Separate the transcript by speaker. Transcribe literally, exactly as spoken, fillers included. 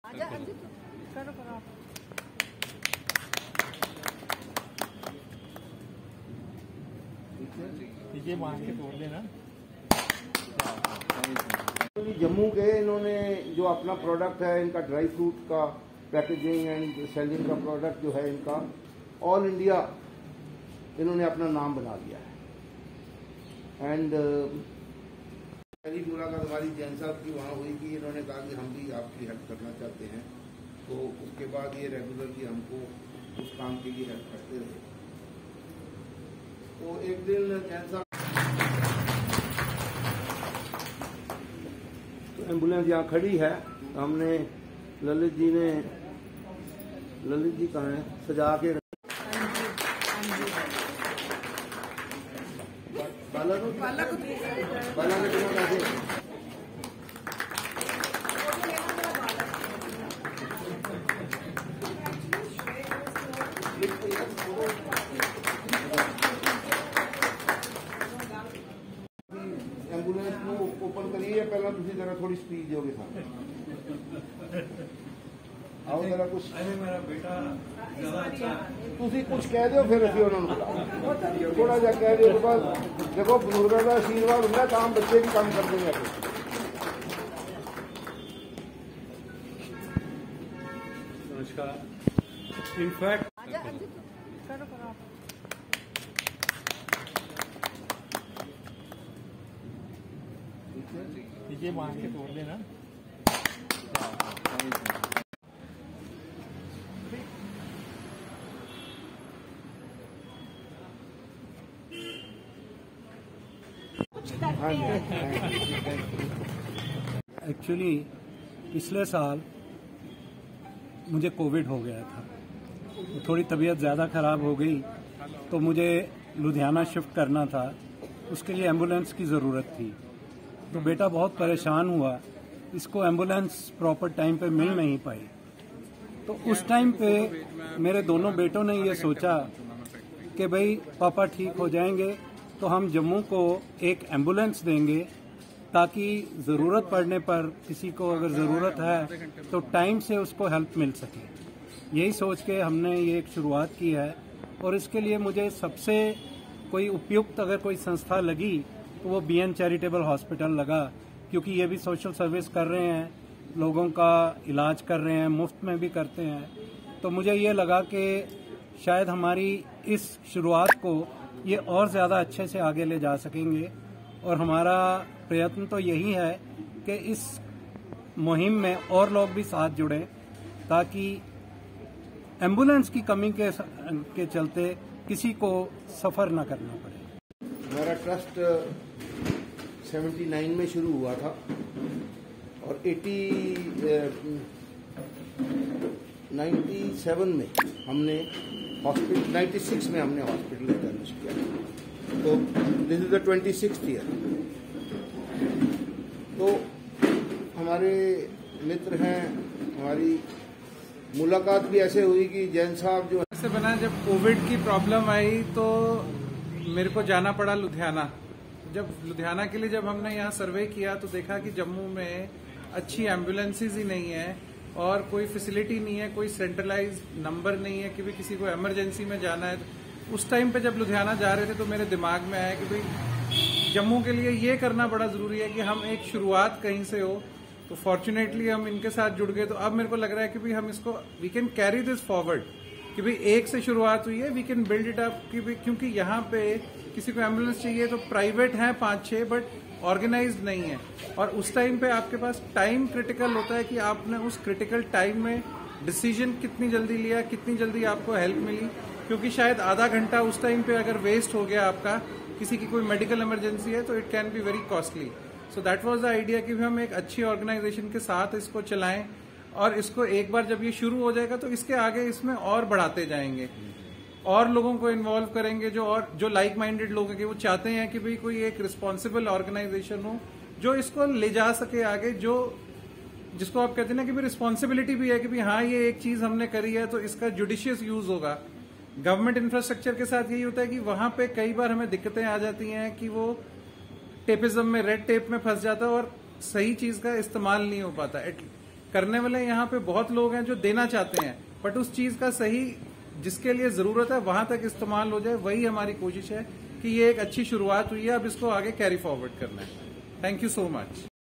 Speaker 1: करो करो आप।
Speaker 2: ये मान के तोड़ देना।
Speaker 3: जम्मू के इन्होंने जो अपना प्रोडक्ट है इनका ड्राई फ्रूट का पैकेजिंग एंड सेलिंग का प्रोडक्ट जो है इनका ऑल इंडिया इन्होंने अपना नाम बना लिया है। एंड पहली मुलाकात हमारी जैन साहब की वहाँ हुई कि इन्होंने कहा कि हम भी आपकी हेल्प करना चाहते हैं, तो उसके बाद ये रेगुलरली हमको उस काम के लिए हेल्प करते रहे। तो एक दिन जैन साहब तो एम्बुलेंस यहाँ खड़ी है, तो हमने ललित जी ने ललित जी कहाँ है सजा के बाला को बाला को बाला ने कितना पैसे एम्बुलेंस को ओपन करिए पहला तुम जरा थोड़ी स्पीड दोगे सामने आओ जरा कुछ
Speaker 2: मेरा बेटा
Speaker 3: तुम कुछ कह दो फिर अभी उन्होंने बुलाओ थोड़ा जा कह दो बस देखो बुजुर्गों का आशीर्वाद होता है काम बच्चे भी काम कर देंगे।
Speaker 2: नमस्कार। इनफैक्ट
Speaker 1: करो करो आप।
Speaker 2: ये मान के तोड़ देना।
Speaker 4: एक्चुअली पिछले साल मुझे कोविड हो गया था, तो थोड़ी तबीयत ज़्यादा ख़राब हो गई, तो मुझे लुधियाना शिफ्ट करना था। उसके लिए एम्बुलेंस की ज़रूरत थी, तो बेटा बहुत परेशान हुआ, इसको एम्बुलेंस प्रॉपर टाइम पे मिल नहीं पाई। तो उस टाइम पे मेरे दोनों बेटों ने ये सोचा कि भाई पापा ठीक हो जाएंगे तो हम जम्मू को एक एम्बुलेंस देंगे, ताकि ज़रूरत पड़ने पर किसी को अगर ज़रूरत है तो टाइम से उसको हेल्प मिल सके। यही सोच के हमने ये एक शुरुआत की है, और इसके लिए मुझे सबसे कोई उपयुक्त अगर कोई संस्था लगी तो वो बी एन चैरिटेबल हॉस्पिटल लगा, क्योंकि ये भी सोशल सर्विस कर रहे हैं, लोगों का इलाज कर रहे हैं, मुफ्त में भी करते हैं। तो मुझे ये लगा कि शायद हमारी इस शुरुआत को ये और ज़्यादा अच्छे से आगे ले जा सकेंगे, और हमारा प्रयत्न तो यही है कि इस मुहिम में और लोग भी साथ जुड़ें, ताकि एम्बुलेंस की कमी के, के चलते किसी को सफ़र न करना पड़े।
Speaker 3: हमारा ट्रस्ट उन्यासी में शुरू हुआ था और सत्तानवे में हमने हॉस्पिटल छियानवे में हमने हॉस्पिटल एस्टैब्लिश किया। तो this is the twenty sixth year. तो हमारे मित्र हैं, हमारी मुलाकात भी ऐसे हुई कि जैन साहब जो
Speaker 5: ऐसे बना, जब कोविड की प्रॉब्लम आई तो मेरे को जाना पड़ा लुधियाना। जब लुधियाना के लिए जब हमने यहाँ सर्वे किया तो देखा कि जम्मू में अच्छी एम्बुलेंसेज ही नहीं है और कोई फैसिलिटी नहीं है, कोई सेंट्रलाइज नंबर नहीं है कि भी किसी को इमरजेंसी में जाना है। उस टाइम पे जब लुधियाना जा रहे थे तो मेरे दिमाग में आया कि भाई जम्मू के लिए ये करना बड़ा जरूरी है कि हम एक शुरुआत कहीं से हो। तो फॉर्चुनेटली हम इनके साथ जुड़ गए। तो अब मेरे को लग रहा है कि भाई हम इसको we can carry this forward, कि भाई एक से शुरुआत हुई है, we can build it up. कि भाई क्योंकि यहाँ पे किसी को एम्बुलेंस चाहिए तो प्राइवेट है पांच छह, बट ऑर्गेनाइज्ड नहीं है। और उस टाइम पे आपके पास टाइम क्रिटिकल होता है कि आपने उस क्रिटिकल टाइम में डिसीजन कितनी जल्दी लिया, कितनी जल्दी आपको हेल्प मिली। क्योंकि शायद आधा घंटा उस टाइम पे अगर वेस्ट हो गया आपका, किसी की कोई मेडिकल इमरजेंसी है, तो it can be very costly. So that was the idea कि हम एक अच्छी ऑर्गेनाइजेशन के साथ इसको चलाएं, और इसको एक बार जब ये शुरू हो जाएगा तो इसके आगे इसमें और बढ़ाते जाएंगे, और लोगों को इन्वॉल्व करेंगे जो और जो लाइक माइंडेड लोग हैं कि वो चाहते हैं कि भाई कोई एक रिस्पॉन्सिबल ऑर्गेनाइजेशन हो जो इसको ले जा सके आगे, जो जिसको आप कहते हैं ना कि भाई रिस्पॉन्सिबिलिटी भी है कि भाई हाँ ये एक चीज हमने करी है तो इसका जुडिशियस यूज होगा। गवर्नमेंट इंफ्रास्ट्रक्चर के साथ यही होता है कि वहां पे कई बार हमें दिक्कतें आ जाती हैं कि वो टेपिज्म में, रेड टेप में फंस जाता है और सही चीज का इस्तेमाल नहीं हो पाता। करने वाले यहाँ पे बहुत लोग हैं जो देना चाहते हैं, बट उस चीज का सही जिसके लिए जरूरत है वहां तक इस्तेमाल हो जाए, वही हमारी कोशिश है कि ये एक अच्छी शुरुआत हुई है, अब इसको आगे कैरी फॉरवर्ड करना है। Thank you so much.